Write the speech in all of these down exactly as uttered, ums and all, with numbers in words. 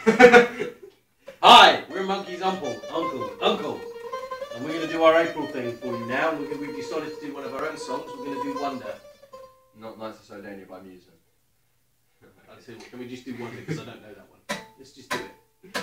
Hi, we're Monkey's uncle, uncle, uncle, and we're going to do our April thing for you now. We're gonna, we've decided to do one of our own songs. We're going to do Wonder. Not Knights of Sardinia by Musa. That's it. Can we just do Wonder, because I don't know that one. Let's just do it.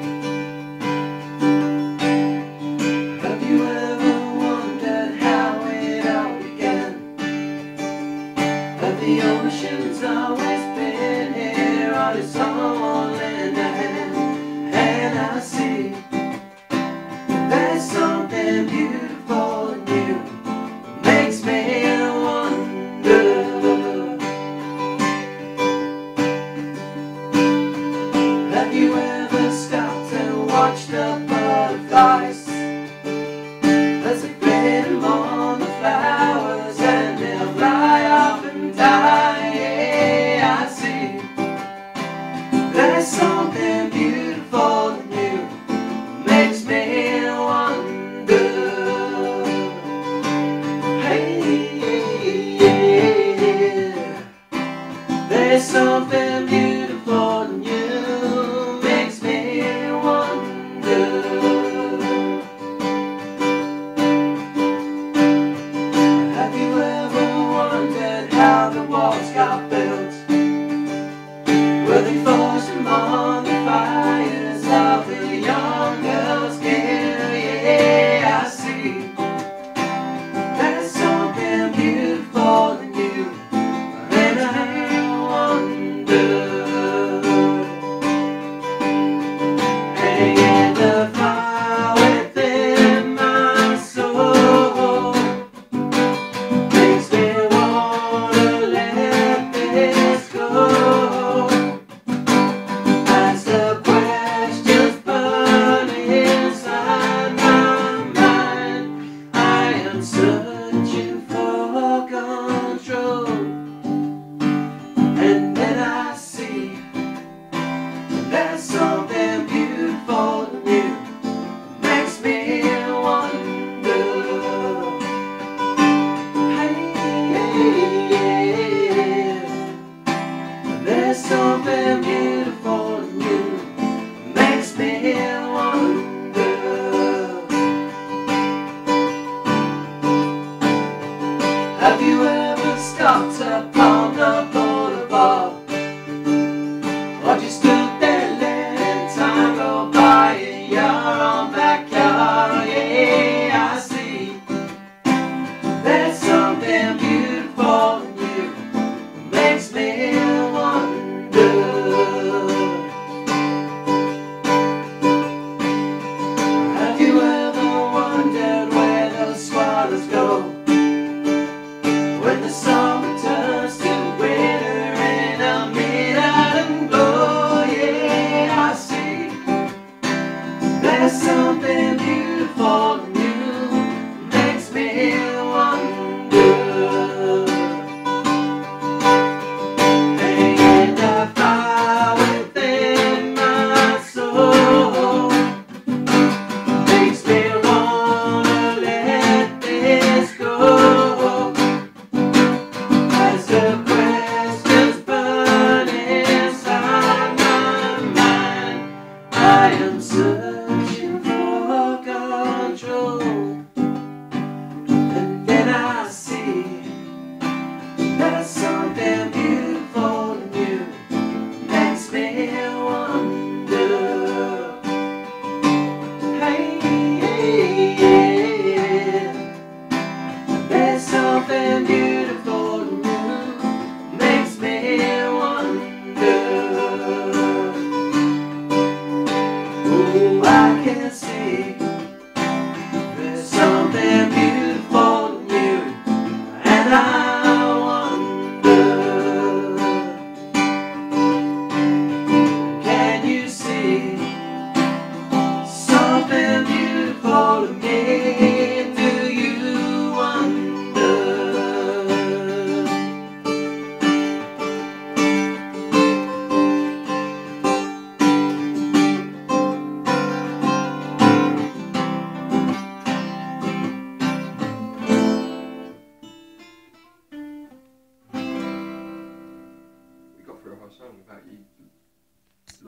Have you ever wondered how a song about you